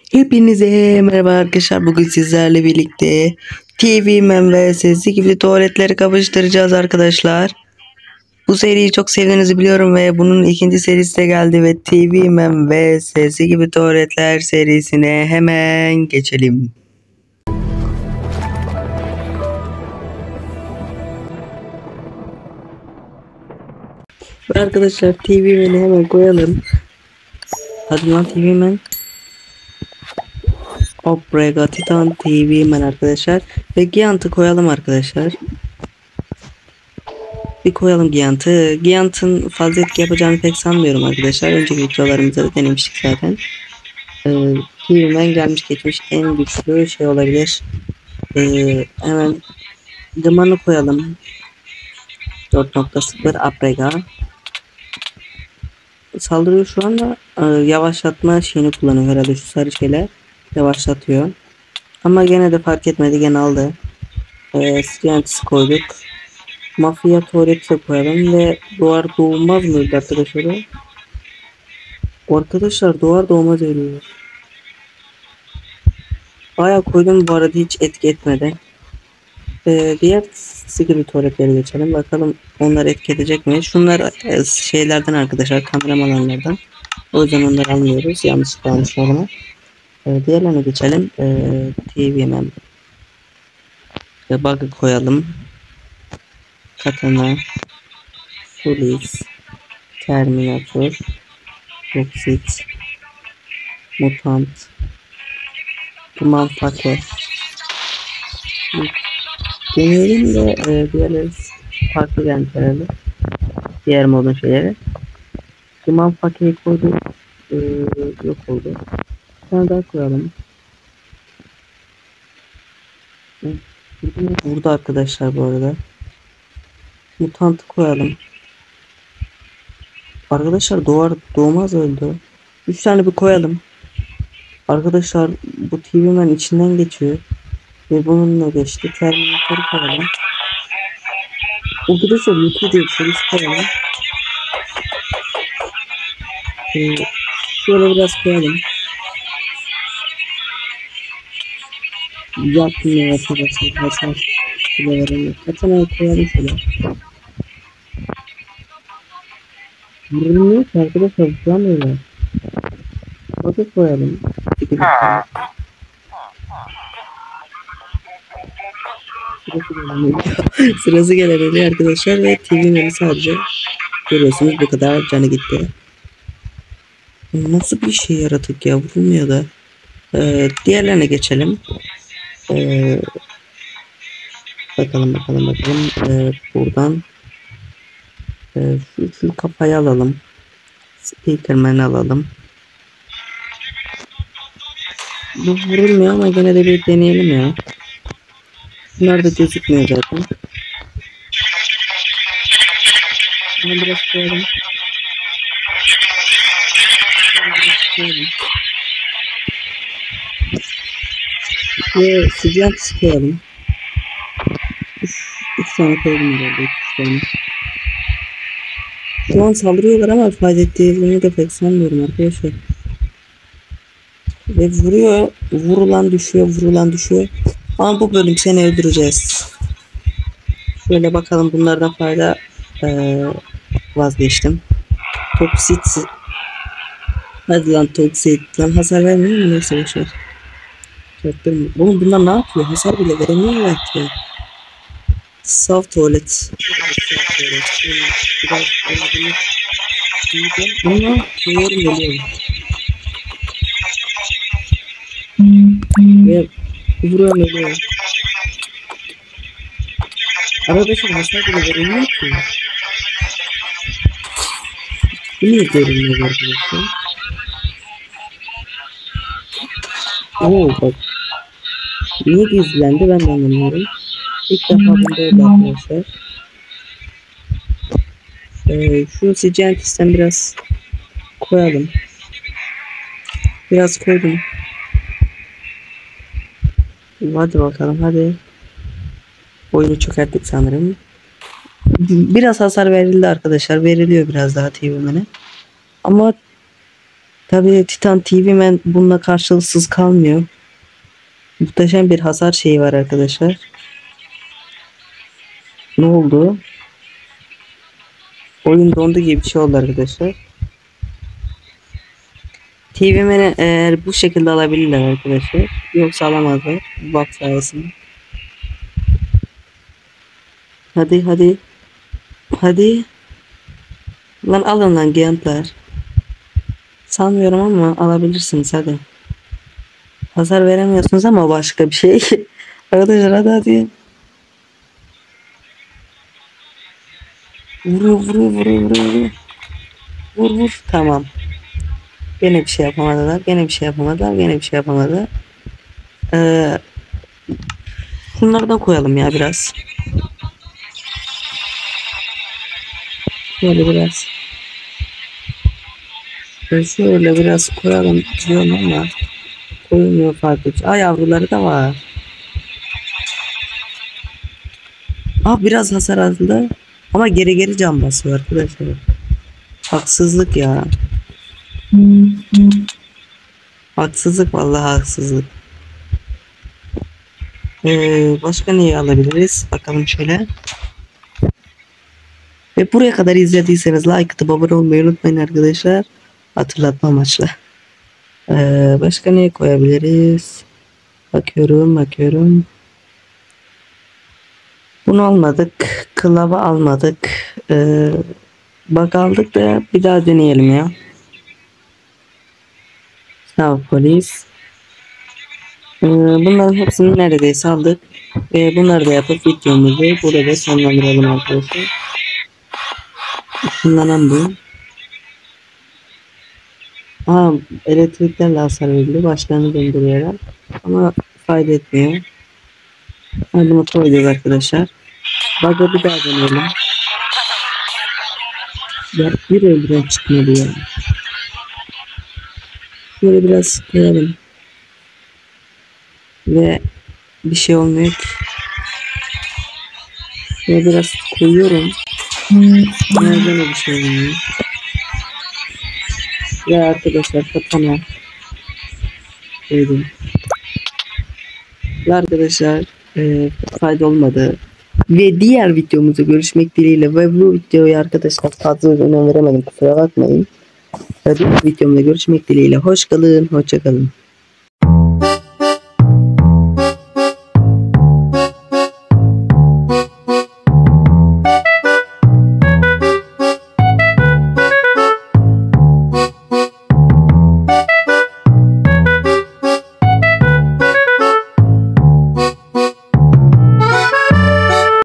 Hepinize merhaba arkadaşlar. Bugün sizlerle birlikte TV Man ve Sesli gibi tuvaletleri kapıştıracağız arkadaşlar. Bu seriyi çok sevdiğinizi biliyorum ve bunun ikinci serisi de geldi ve TV Man ve Sesli gibi tuvaletler serisine hemen geçelim. Ve arkadaşlar TV Man'i hemen koyalım. Hadi lan TV Man. Oprega Titan TV Man arkadaşlar. Ve Giant'ı koyalım arkadaşlar. Bir koyalım Giant'ı. Giant'ın fazla etki yapacağını pek sanmıyorum arkadaşlar. Önceki videolarımızda da denemiştik zaten. TV Man gelmiş geçmiş en güçlü şey olabilir. Hemen Gman'ı koyalım. 4.0 Oprega. Saldırıyor şu anda. Yavaşlatma şeyini kullanıyor herhalde, şu sarı şeyler. Yavaşlatıyor. Ama gene de fark etmedi, gene aldı. Giant'ı koyduk. Mafya tuvaleti koyalım ve duvar doğmaz mıydı arkadaşlar? Arkadaşlar duvar doğmaz ölüyor. Bayağı koydum bu arada, hiç etki etmedi. Diğer secret tuvaletlere geçelim. Bakalım onlar etki edecek mi? Şunlar şeylerden arkadaşlar, kameramanlardan. O yüzden onları almıyoruz. Yanlışlıkla almışlar ama. Diğerlerine geçelim. TV'men. Bug'ı koyalım. Katana. Police. Terminator. Toxic. Mutant. Duman Paket. Deneyelim de diğerleri farklı gelmiş herhalde. Diğer modun şeyleri. Duman Paket'i koyduk. Yok oldu. Bir tane daha koyalım. Burada arkadaşlar bu arada. Mutant'ı koyalım. Arkadaşlar doğmaz öldü. 3 tane bir koyalım. Arkadaşlar bu TV Man içinden geçiyor. Ve bununla geçti. Terminator'u koyalım. Arkadaşlar yukarı değil. Polis koyalım. Şöyle biraz koyalım. Yapmıyor arkadaşlar. Hasar bile veremiyor. Katana'yı koyalım şöyle. Vurulmuyor ki arkadaşlar. Vuramıyorlar. Bakı koyalım. Sırası gelen arkadaşlar ve TV Man'i sadece görüyorsunuz, bu kadar canı gitti. Nasıl bir şey yaratık ya, vurulmuyor da. Diğerlerine geçelim. Bakalım. Buradan şu kafayı alalım. Speakerman'ı alalım. Bu vurulmuyor ama gene de bir deneyelim ya. Bunlar da gözükmüyor zaten. Bunu biraz koyalım. Ve sıcak koyalım. 3 tane koydum herhalde. 3 tane. Şu an saldırıyorlar ama fayda ettiğini de pek sanmıyorum arkadaşlar. Ve vuruyor. Vurulan düşüyor. Ama bu bölüm seni öldüreceğiz. Şöyle bakalım, bunlardan fayda vazgeçtim. Toxic. Hadi lan Toxic. Lan hasar vermiyor mu? Neyse boşver. Oğlum bunlar ne yapıyor? Hasar bile veremiyor ki. Saf tuvalet. Biraz ama geliyorum. Ve vuruyorum öyle. Arkadaşlar hasar bile veremiyor ki. Bu niye görünmüyor arkadaşlar? Oo bak. Niye gizlendi ben de anlamıyorum. İlk defa bunda oldu arkadaşlar. Şu Sigentis'ten biraz koyalım. Biraz koydum. Hadi bakalım hadi. Oyunu çökerttik sanırım. Biraz hasar verildi arkadaşlar. Veriliyor biraz daha TV Man'e. Ama Tabii Titan TV Man bununla karşılıksız kalmıyor. Muhteşem bir hasar şeyi var arkadaşlar. Ne oldu? Oyun dondu gibi bir şey oldu arkadaşlar. TV Man'i eğer bu şekilde alabilirler arkadaşlar. Yoksa alamazlar. Bak sayesinde. Hadi hadi. Hadi. Lan alın lan Gantlar. Sanmıyorum ama alabilirsiniz hadi. Hasar veremiyorsunuz ama başka bir şey. Arkadaşlar hadi hadi. Vuruyor. Vur vur. Tamam. Gene bir şey yapamadılar. Gene bir şey yapamadılar. Ee, Şunlardan koyalım ya biraz. Şöyle biraz. Şöyle biraz koyalım diyorum ama koymuyor farklı. Yavruları da var. Biraz hasar aldı. Ama geri can basıyor arkadaşlar. Haksızlık ya. Haksızlık vallahi haksızlık. Başka neyi alabiliriz? Bakalım şöyle. Ve buraya kadar izlediyseniz like atıp abone olmayı unutmayın arkadaşlar. Hatırlatma amaçlı. Başka neyi koyabiliriz? Bakıyorum. Bunu almadık. Kılava almadık. Bak aldık da bir daha deneyelim ya. Sınav polis. Bunların hepsini neredeyse aldık. Bunları da yapıp videomuzu burada sonlandıralım arkadaşlar. Işınlanan bu. Elektriklerle hasar veriliyor. Başlarını döndürüyorlar. Ama fayda etmiyor. Bunu koyuyoruz arkadaşlar. Bug'ı bir daha deneyelim. Ya bir öldüren çıkmadı ya. Böyle biraz koyalım. Ve bir şey olmuyor ki. Ve biraz koyuyorum. Nereden bir şey olmuyor. Ve arkadaşlar katana koydum. Ve arkadaşlar fayda olmadı. Ve diğer videomuzda görüşmek dileğiyle. Ve bu videoyu arkadaşlar fazla önem veremedim, kusura bakmayın. Ve diğer videomda görüşmek dileğiyle. Hoş kalın, hoşça kalın.